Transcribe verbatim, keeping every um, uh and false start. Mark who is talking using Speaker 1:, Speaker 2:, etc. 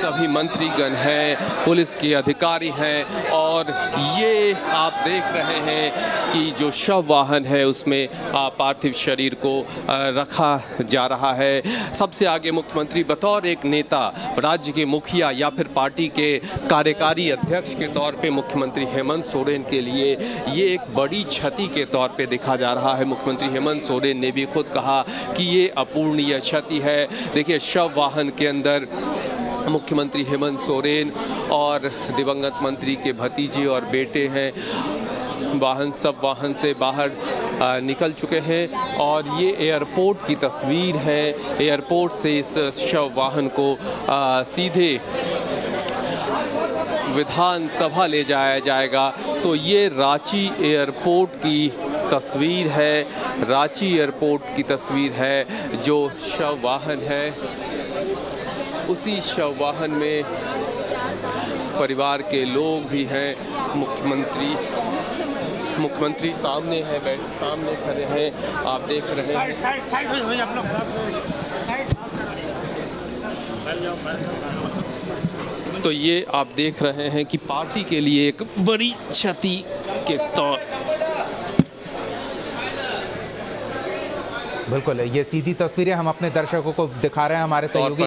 Speaker 1: सभी मंत्रीगण हैं, पुलिस के अधिकारी हैं और ये आप देख रहे हैं कि जो शव वाहन है उसमें पार्थिव शरीर को रखा जा रहा है। सबसे आगे मुख्यमंत्री बतौर एक नेता, राज्य के मुखिया या फिर पार्टी के कार्यकारी अध्यक्ष के तौर पे मुख्यमंत्री हेमंत सोरेन के लिए ये एक बड़ी क्षति के तौर पे देखा जा रहा है। मुख्यमंत्री हेमंत सोरेन ने भी खुद कहा कि ये अपूर्णीय क्षति है। देखिए, शव वाहन के अंदर मुख्यमंत्री हेमंत सोरेन और दिवंगत मंत्री के भतीजे और बेटे हैं। वाहन सब वाहन से बाहर आ, निकल चुके हैं और ये एयरपोर्ट की तस्वीर है। एयरपोर्ट से इस शव वाहन को आ, सीधे विधानसभा ले जाया जाएगा। तो ये रांची एयरपोर्ट की तस्वीर है, रांची एयरपोर्ट की तस्वीर है। जो शव वाहन है उसी शव वाहन में परिवार के लोग भी हैं। मुख्यमंत्री मुख्यमंत्री सामने है, बैठ सामने खड़े हैं, आप देख रहे हैं। तो ये आप देख रहे हैं कि पार्टी के लिए एक बड़ी क्षति के तौर।
Speaker 2: बिल्कुल, ये सीधी तस्वीरें हम अपने दर्शकों को दिखा रहे हैं। हमारे सहयोगी